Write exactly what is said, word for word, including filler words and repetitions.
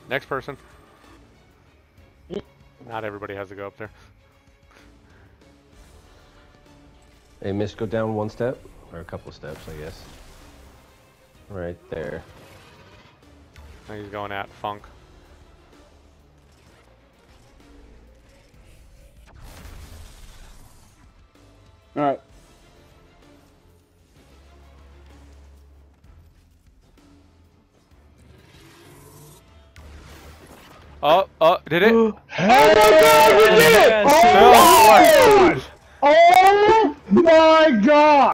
Next person. Not everybody has to go up there. Hey, Miss, go down one step. Or a couple steps, I guess. Right there. Now he's going at Funk. Alright. Oh, oh, did it? Oh my god, we did it! Oh, Oh my god! Oh my god!